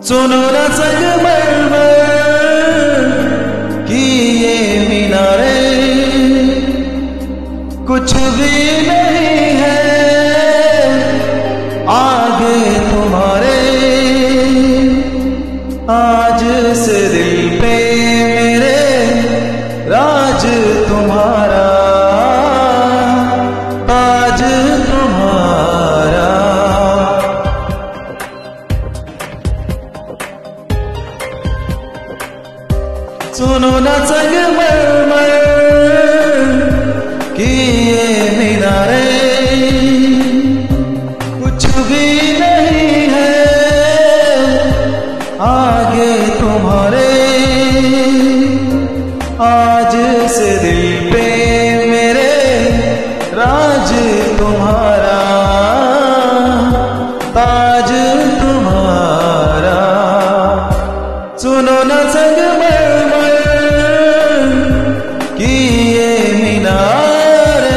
सुनो न संगमरमर की ये मीनारे, कुछ भी नहीं है आगे तुम्हारे। आज से दिल पे मेरे राज तुम्हारा, ताज तुम्हारा। सुनो न संगमरमर की ये मीनारे, कुछ भी नहीं है आगे तुम्हारे। आज से दिल पे मेरे राज तुम्हारा, ताज तुम्हारा। सुनो न संगमरमर की ये मीनारे।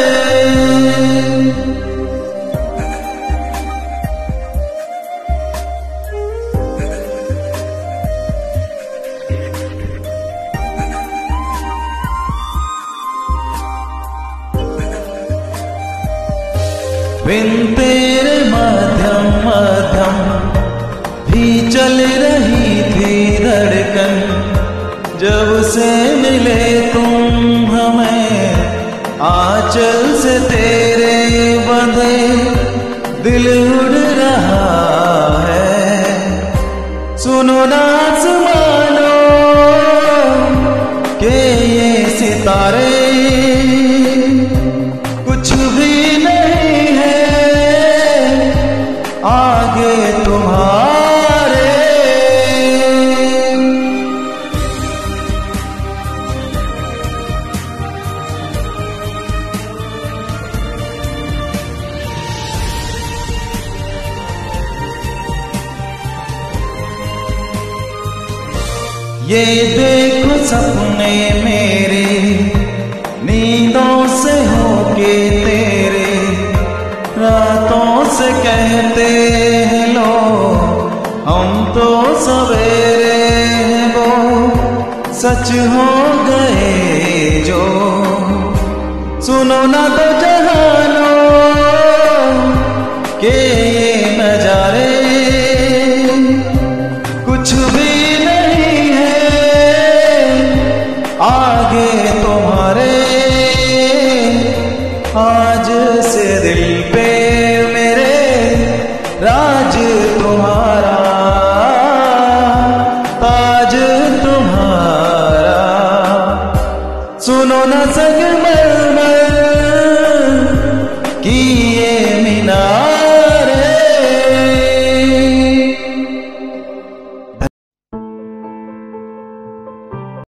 बिन तेरे मध्यम मध्यम भी चल रही थी धड़कन, जब से मिले तुम हमें आंचल से तेरे बंधे दिल उड़ रहा है। सुनो ना आसमानों के ये सितारे, कुछ भी नहीं है आगे तुम्हारे। ये देखो सपने मेरे नींदों से होके तेरे, रातों से कहते हैं लो हम तो सवेरे हैं, वो सच हो गए जो। सुनो ना तो जहानों के ये नजारे, कुछ भी नहीं है आगे तुम्हारे। आज से दिल पे मेरे राज तुम्हारा, ताज तुम्हारा। सुनो न संगमरमर